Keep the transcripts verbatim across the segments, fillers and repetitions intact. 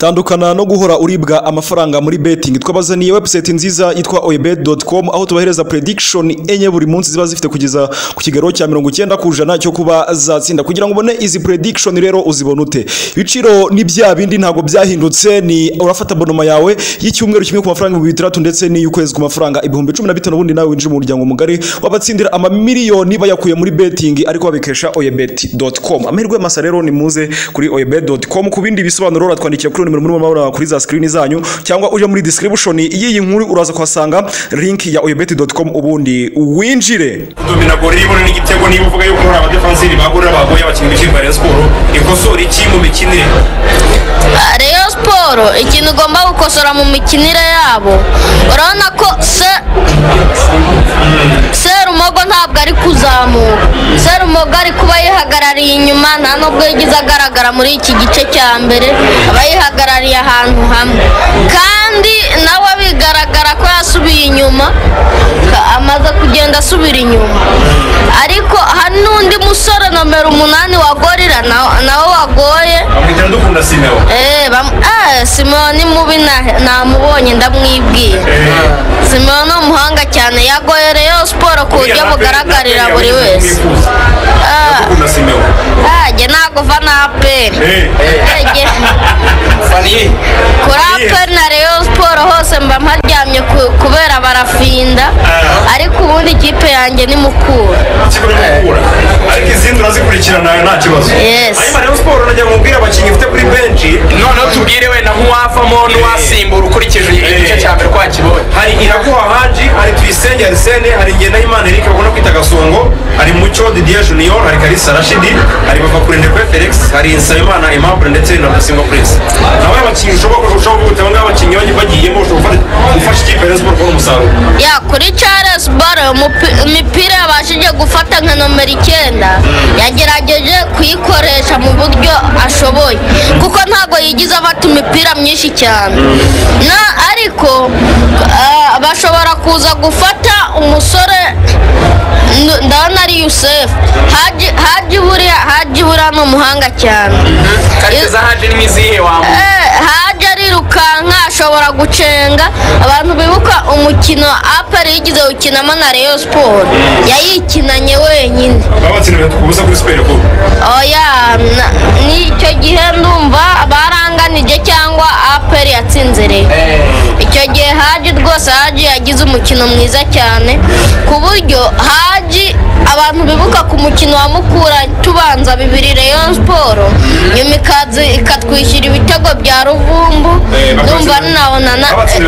Tandukana no guhora uribwa amafaranga muri betting. Twabazaniye website nziza yitwa oyebet dot com aho tubahereza prediction enye buri munsi ziba zifite kugeza ku kigero cya mirongo icyenda ku ijana cyo kuba zatsinda. Kugira ngo ubone izi prediction rero uzibone ute? Ibiciro ni bya bindi ntago byahindutse, ni urafata bonoma yawe y'icyumweru kimwe ku mafaranga ibihumbi bitandatu ndetse n'iy'ukwezi ku mafaranga ibihumbi cumi na bitanu, ubundi nawe winjira mu muryango mugari wabatsindira ama miliyoni bayakuye muri betting ariko babikesha oyebet dot com. Amahirwe masa rero ni muze kuri oyebet dot com. Ku bindi bisobanuro uratwandikiye kuri nimero muri mabara kuri za screen zanyu cyangwa uje muri description y'iyi nkuru uraza kuhasanga link ya oyebet dot com ubundi winjire. Domina Gorimo n'igitego niba uvuga yuko muri abadefensiri bagurira bagoye abakinnyi b'Ikipe ya Rayon Sport ikosora iki mu mikinire? Rayon Sport ikintu ugomba gukosora mu mikinire yabo, urabona ko se Serumogo ntabwo ari kuzamuka. Serumogo ari kuba yihagarariye inyuma, nta nubwo yagize agaragara muri iki gice cya mbere, aba yihagarariye ahantu hamwe kandi nawe bigaragara ko yasubiye inyuma, amaze kugenda asubira inyuma. Ariko hari n'undi musore nomero umunani wa Gorira nawe wagoye, amwita Ndukunda Simeo. Eh bam eh Simeo ni mubi namubonye ndamwibwira. Simeo no muhanga cyane, yagoye Rayon Sport ku buryo bugaragarira buri wese. Ndukunda Simeo. Ah je nago fana aperi. Eh Fani. Kuri aperi na Rayon Sport hose mba mparyamye kubera barafinda, ariko ubundi ikipe yanjye ni Mukura. Kibura Mukura. Ariko izindi urazikurikirana nta kibazo. Yes. Hanyuma Rayon Sport najya mubwira abakinnyi ufite kuri bench, noneho tubwire we na nkuwavamo n'uwasimbura ukurikije igice cya mbere kwa kibonye. hari Iraguha Haji, hari Tuyisenge Arsene, hari Ngendahimana Eric babona kwita Gasongo, hari Mucyo Didier Junior, hari Kalisa Rashidi, hari Babakurinde Felix, hari Nsabimana Aimable ndetse na Rusingo Prince. Nawe abakinnyi ushobora ushobora gutanga nk'abakinnyi bagiyemo ushobora gufasha ikipe ya Sport kubona umusaruro. Ya kuri Charles Barre imipira yabashije gufata nka nomero icyenda, yagerageje kuyikoresha mu buryo ashoboye kuko ntago yigize afata imipira myinshi cyane. Na ariko uh, bashobora kuza gufata umusore ndabona ari Yusuf Haji. Haji buriya Haji buriya ni umuhanga cyane. Kageza Haji ni mizihe wamu. Eh Haji arirukanka, ashobora gucenga. Abantu bibuka umukino aperi yigize ukinamo na Rayon Sport, yayikinanye wenyine. Babatsinze kubuza kuri Super Cup. Oya ni icyo gihe ndumva baranganije cyangwa aperi yatsinze Rayon. Icyo gihe Haji rwose Haji yagize umukino mwiza cyane ku buryo Haji abantu bibuka ku mukino wa Mukura tubanza bibiri Rayon Sport, nyuma ikazi ikatwishyira ibitego bya Ruvumbu, ndumva nabonana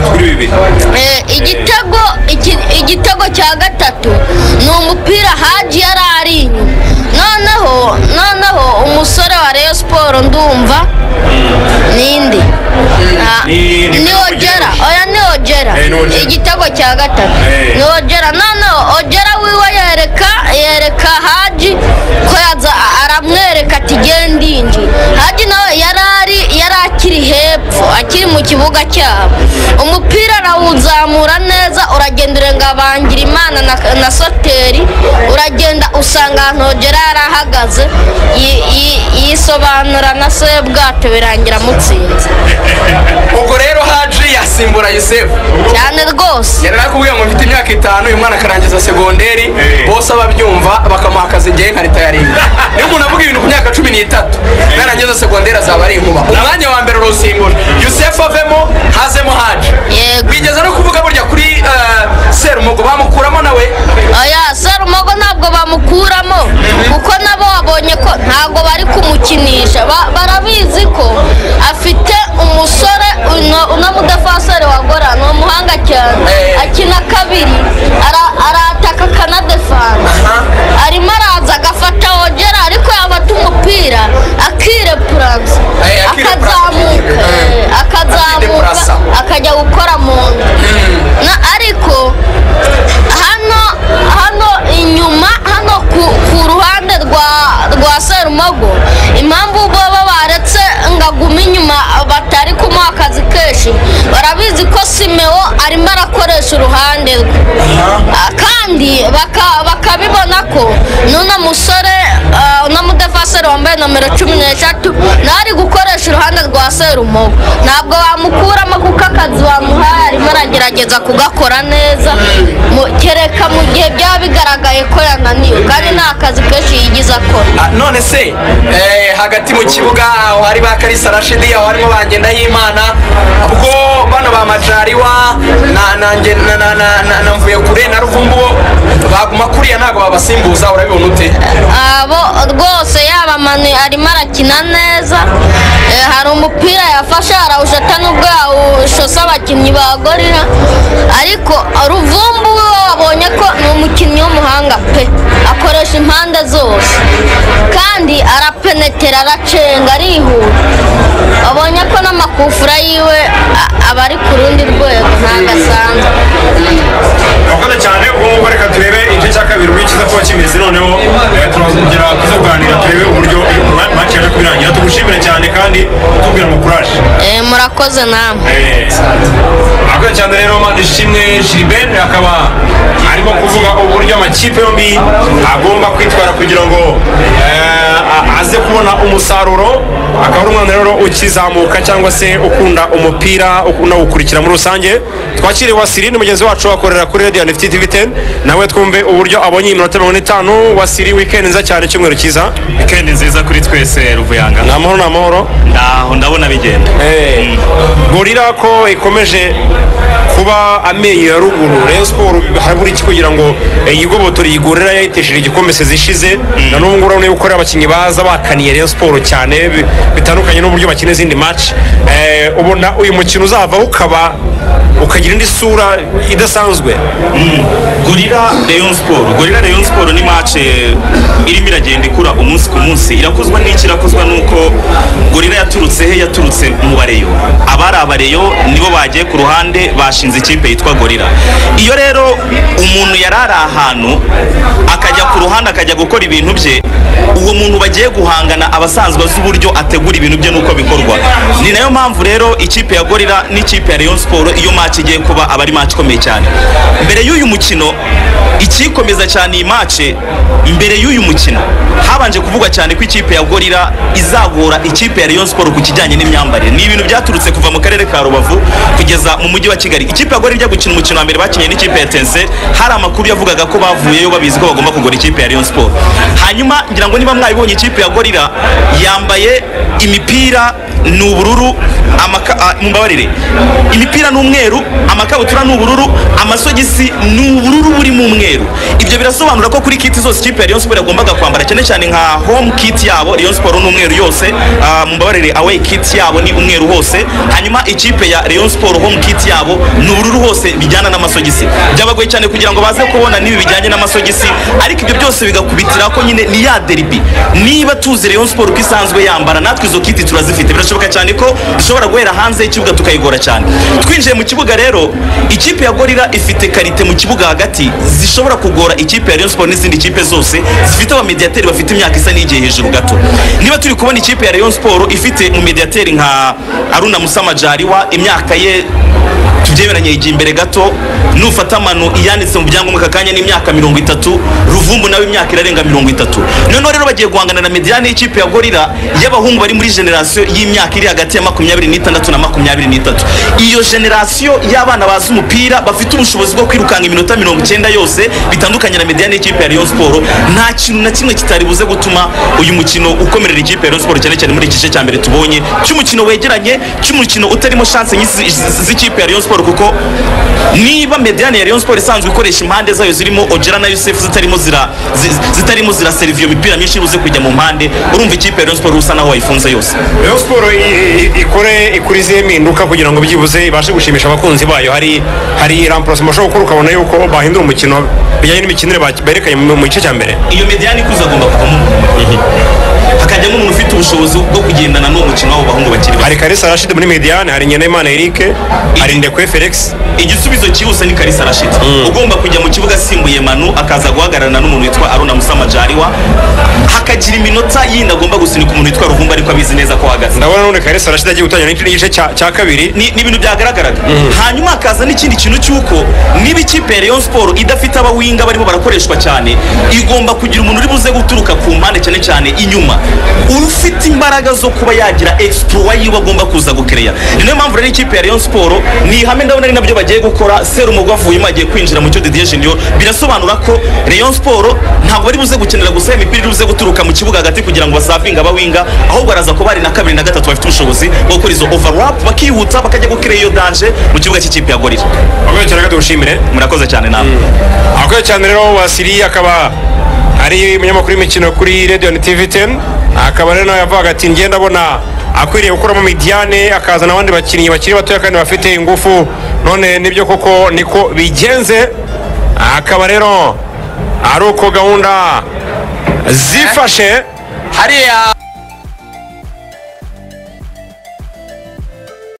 igitego igitego cya gatatu ni umupira Haji yari ari inyuma. Noneho noneho umusore wa Rayon Sport ndumva nindi ni Ojera. Oya ni Ojera, igitego cya gatatu ni Ojera. Noneho Ojera wiwe yereka yereka Haji ko yaza aramwereka ati genda inji. Haji nawe yarari yarakiri hepfo akiri mu kibuga cyabo, umupira arawuzamura neza, uragenda urenga bangira Imana na, na Soteri, uragenda usanga ahantu Ojera yarahagaze yisobanura na se bwato birangira mutsinze. Ubwo rero Haji yasimbura Yusuf cyane rwose. Yarakubwiye ngo mfite imyaka itanu uyu mwana akarangiza segonderi, bose ababyumva bakamuha akazi ngiye nkarita yarinda. Niyo umuntu avuga ibintu ku myaka cumi n'itatu narangiza segonderi azaba ari inkuba. Umwanya wa mbere urusimbura Yusuf avemo hazemo Haji. Yego. Bigeze no kuvuga burya kuri Serumogo bamukuramo nawe. Oya Serumogo ntabwo bamukuramo kuko nabo wabonye ko ntabwo bari kumukinisha, barabizi ko afite umusore uno mudefenseur wa Gora no muhanga cyane, akina kabiri arataka kanadefana, arimo araza agafata Ojera ariko yabata umupira akire pranse akazamuka akazamuka akajya gukora mu na. Ariko hano hano inyuma hano ku ruhande rwa rwa Serumogo, impamvu baba baretse ngaguma inyuma batari kumuha akazi kenshi, barabizi ko Simeo arimo arakoresha uruhande rwe, kandi bakabibona ko nuna musore uh, na mudefasa umudefenseri wambaye nomero cumi n'eshatu ntari gukoresha uruhande rwa Serumogo ntabwo wamukuramo kuko akazi wamuhaye arimo aragerageza kugakora neza kereka mu gihe byaba bigaragaye ko yananiwe kandi nta kazi kenshi yigize akora. None se hagati mu kibuga aho hari ba Kalisa Rashidi aho harimo bagenda y'Imana ubwo bano ba Majariwa na nanjye na mvuye kure na Ruvumbu baguma kuriya ntago babasimbuza urabibona ute? Abo rwose yaba Manu arimo arakina neza hari umupira yafashe arawushata nubwo yawushosa abakinnyi ba Gorilla ariko Ruvumbu wabonye ko ni umukinnyi w'umuhanga pe akoresha impande zose kandi arapenetera aracenga arihuta wabonye ko n'amakufura yiwe aba ari ku rundi rwego ntagasanzwe. Murakoze cyane ubwo ngubu reka turebe igice cya kabiri uburyo kiza kuba kimeze noneho turazongera kuzaganira turebe uburyo match yaje kubirangira tugushimire cyane kandi tubwira ngo courage. Eh murakoze namwe. Murakoze cyane rero Manishimwe Gilbert akaba arimo kuvuga uburyo amakipe yombi agomba kwitwara kugira ngo aze kubona umusaruro akaba ari umwana rero ukizamuka cyangwa se ukunda umupira ukunda gukurikira muri rusange. Twakiriye Wasiri ni mugenzi wacu akorera kuri Radio N F T T V ten nawe twumve uburyo abonye iminota mirongo itanu. Wasiri weekend nziza cyane cyumweru cyiza. Weekend nziza kuri twese Ruvuyanga. Namahoro namahoro. Ndaho ndabona bigenda. Eh Gorilla ko ikomeje kuba amenyo ya ruguru Rayon Sport haraburi iki kugira ngo yigobotora yigorera yayitesheje igikombe zishize na n'ubu ngura ne gukora abakinnyi baza bakaniye Rayon Sport cyane bitandukanye n'uburyo bakina izindi match. Eh ubona uyu mukino uzava ukaba ukagira indi sura idasanzwe. Gorilla Rayon Sport Gorilla Rayon Sport ni match irimo iragenda ikura umunsi ku munsi irakozwa n'iki irakozwa nuko Gorilla yaturutse he yaturutse mu bareyo abari abareyo nibo bagiye ku ruhande bashinze ikipe yitwa Gorilla. Iyo rero umuntu yarara ahantu akajya ku ruhande akajya gukora ibintu bye uwo muntu bagiye guhangana abasanzwe z'uburyo ategura ibintu bye nuko bikorwa. Ni nayo mpamvu rero ikipe ya Gorilla n'ikipe ya Rayon Sport iyo match igiye kuba abari match ikomeye cyane. Mbere y'uyu mukino ikikomeza cyane iyi match mbere y'uyu mukino habanje kuvugwa cyane ko ikipe ya Gorilla izagora ikipe ya Rayon Sport ku kijyanye n'imyambarire. Ni ibintu byaturutse kuva mu karere ka Rubavu kugeza mu mujyi wa Kigali. Ikipe ya Gorilla ijya gukina umukino wa mbere bakinye n'ikipe ya Tense hari amakuru yavugaga ko bavuyeyo babizi ko bagomba kugora ikipe ya Rayon Sport. Hanyuma ngira ngo niba mwabibonye ikipe ya Gorilla yambaye imipira n'ubururu amaka mumbabarire imipira n'umweru amakabutura n'ubururu amasogisi n'ubururu buri mu umweru. Ibyo birasobanura ko kuri kit zose ikipe ya Rayon Sport yagombaga kwambara cyane cyane nka home kit yabo Rayon Sport n'umweru yose mumbabarire away kit yabo ni umweru hose. Hanyuma ikipe ya Rayon Sport home kit yabo n'ubururu hose bijyana n'amasogisi. Byabagoye cyane kugira ngo baze kubona nibi bijyanye n'amasogisi ariko ibyo byose bigakubitira ko nyine ni ya derby. Niba tuzi Rayon Sport ko isanzwe yambara natwe izo kit turazifite birashoboka cyane ko dushobora guhera hanze y'ikibuga tukayigora cyane. Twinjiye mu kibuga rero ikipe ya Gorilla ifite karite mu kibuga hagati zishobora kugora ikipe ya Rayon Sport n'izindi kipe zose zifite aba mediateri bafite imyaka isa n'igihe hejuru gato. Niba turi kubona ikipe ya Rayon Sport ifite mu mediateri nka Aruna Musama Jariwa imyaka ye tubyemeranye igiye imbere gato nufata Manu iyanditse mu byangombwa kakanya n'imyaka mirongo itatu Ruvumbu nawe imyaka irarenga mirongo itatu. None rero bagiye guhangana na mediane y'ikipe ya Gorilla y'abahungu bari muri generation y'imyaka iri hagati ya makumyabiri n'itandatu na makumyabiri n'itatu. Iyo generation y'abana bazi umupira bafite ubushobozi bwo kwirukanga iminota mirongo icyenda yose bitandukanye na mediane y'ikipe ya Rayon Sport. Nta kintu na kimwe kitari buze gutuma uyu mukino ukomerera ikipe ya Rayon Sport cyane cyane muri igice cya mbere tubonye cy'umukino wegeranye cy'umukino utarimo chance z'ikipe ya Rayon Sport kuko niba mediane ya Rayon Sport isanzwe ikoresha impande zayo zirimo Ojera na Yusuf zitarimo zira zitarimo zira servio mipira myinshi ruze kujya mu mpande urumva ikipe ya Rayon Sport usa naho wayifunze yose. Rayon Sport ikore ikurize impinduka kugira ngo byibuze ibashe gushimisha abakunzi bayo. Hari hari remplacement shobora gukora ukabona yuko bahindura umukino bijyanye n'imikinire berekanye mu gice cya mbere. Iyo mediane kuzagomba kuvamo hakajyamo umuntu ufite ubushobozi bwo kugendana n'uwo mukino w'abo bahungu bakiri bato. Hari Kalisa Rashid muri mediane, hari Nyenayimana Eric, hari Ndekwe Felix. Igisubizo cyihuse ni Kalisa Rashid ugomba kujya mu kibuga asimbuye Manu akaza guhagararana n'umuntu witwa Aruna Musama Jariwa hakagira iminota yindi agomba gusinika umuntu witwa Ruvumbu ariko abizi neza ko hagaze. Ndabona none Kalisa Rashid agiye gutangira n'igice cya kabiri ni ibintu byagaragaraga. Hanyuma akaza n'ikindi kintu cyuko niba ikipe ya Rayon Sport idafite abawinga barimo barakoreshwa cyane igomba kugira umuntu uri buze guturuka ku mpande cyane cyane inyuma ufite imbaraga zo kuba yagira exploit yiwe agomba kuza gukereya. Niyo mpamvu rero ikipe ya Rayon Sport ni ihame ndabona ari nabyo bagiye gukora. Serumogo avuyemo agiye kwinjira mu cyo Didier Junior, birasobanura ko Rayon Sport ntabwo bari buze gukenera gusa imipira iri buze guturuka mu kibuga hagati kugira ngo basavinga abawinga, ahubwo araza ko bari na kabiri na gatatu bafite ubushobozi bwo gukora izo overlap bakihuta bakajya gukereya iyo danger mu kibuga cy'ikipe ya Gorilla. Akoze cyane gadushimire. Murakoze cyane nawe. Akoze cyane rero Wasiri akaba ari umunyamakuru w'imikino kuri Radio T V ten, akaba rero yavuga ati ngenda abona akwiriye gukuramo Midiane akazana abandi bakinnyi bakiri batoya kandi bafite ingufu, none nibyo koko niko bigenze. Akaba rero ari uko gahunda zifashe hariya